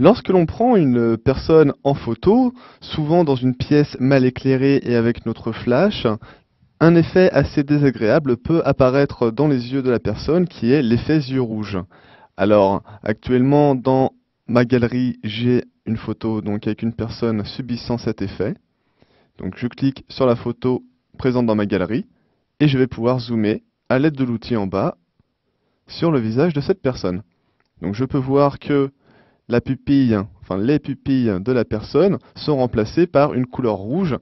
Lorsque l'on prend une personne en photo, souvent dans une pièce mal éclairée et avec notre flash, un effet assez désagréable peut apparaître dans les yeux de la personne qui est l'effet yeux rouges. Alors, actuellement dans ma galerie, j'ai une photo donc avec une personne subissant cet effet. Donc je clique sur la photo présente dans ma galerie et je vais pouvoir zoomer à l'aide de l'outil en bas sur le visage de cette personne. Donc je peux voir que la pupille, enfin les pupilles de la personne sont remplacées par une couleur rouge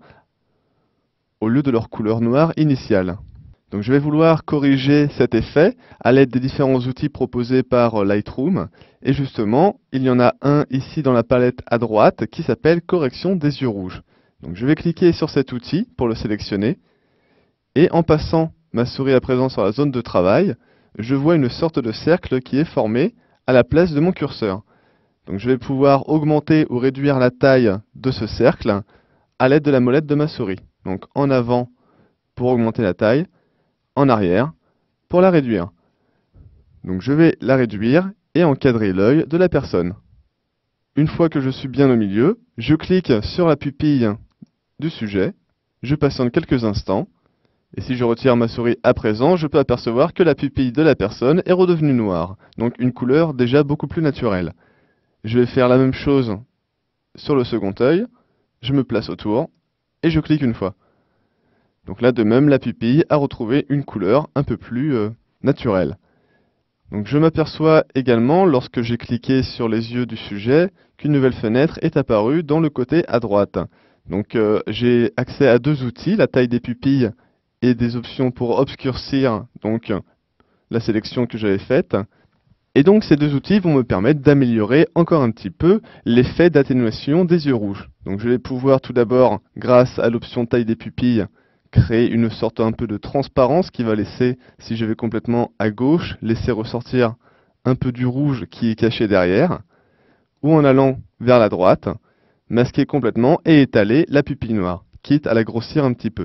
au lieu de leur couleur noire initiale. Donc je vais vouloir corriger cet effet à l'aide des différents outils proposés par Lightroom. Et justement, il y en a un ici dans la palette à droite qui s'appelle Correction des yeux rouges. Donc je vais cliquer sur cet outil pour le sélectionner. Et en passant ma souris à présent sur la zone de travail, je vois une sorte de cercle qui est formé à la place de mon curseur. Donc je vais pouvoir augmenter ou réduire la taille de ce cercle à l'aide de la molette de ma souris. Donc en avant pour augmenter la taille, en arrière pour la réduire. Donc je vais la réduire et encadrer l'œil de la personne. Une fois que je suis bien au milieu, je clique sur la pupille du sujet, je patiente quelques instants, et si je retire ma souris à présent, je peux apercevoir que la pupille de la personne est redevenue noire, donc une couleur déjà beaucoup plus naturelle. Je vais faire la même chose sur le second œil, je me place autour, et je clique une fois. Donc là, de même, la pupille a retrouvé une couleur un peu plus naturelle. Donc je m'aperçois également, lorsque j'ai cliqué sur les yeux du sujet, qu'une nouvelle fenêtre est apparue dans le côté à droite. Donc j'ai accès à deux outils, la taille des pupilles et des options pour obscurcir donc la sélection que j'avais faite. Et donc ces deux outils vont me permettre d'améliorer encore un petit peu l'effet d'atténuation des yeux rouges. Donc je vais pouvoir tout d'abord, grâce à l'option taille des pupilles, créer une sorte un peu de transparence qui va laisser, si je vais complètement à gauche, laisser ressortir un peu du rouge qui est caché derrière, ou en allant vers la droite, masquer complètement et étaler la pupille noire, quitte à la grossir un petit peu.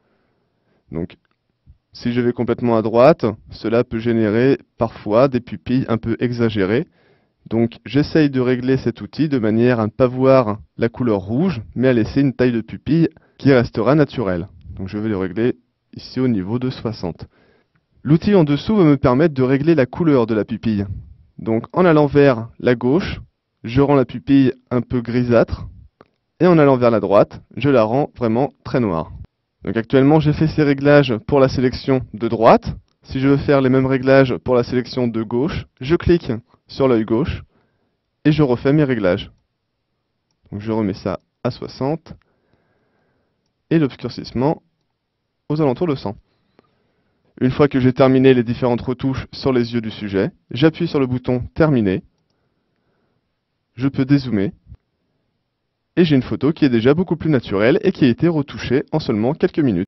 Donc, si je vais complètement à droite, cela peut générer parfois des pupilles un peu exagérées. Donc, j'essaye de régler cet outil de manière à ne pas voir la couleur rouge, mais à laisser une taille de pupille qui restera naturelle. Donc je vais le régler ici au niveau de 60. L'outil en dessous va me permettre de régler la couleur de la pupille. Donc en allant vers la gauche, je rends la pupille un peu grisâtre. Et en allant vers la droite, je la rends vraiment très noire. Donc actuellement j'ai fait ces réglages pour la sélection de droite. Si je veux faire les mêmes réglages pour la sélection de gauche, je clique sur l'œil gauche et je refais mes réglages. Donc je remets ça à 60 et l'obscurcissement aux alentours de 100. Une fois que j'ai terminé les différentes retouches sur les yeux du sujet, j'appuie sur le bouton Terminer. Je peux dézoomer. Et j'ai une photo qui est déjà beaucoup plus naturelle et qui a été retouchée en seulement quelques minutes.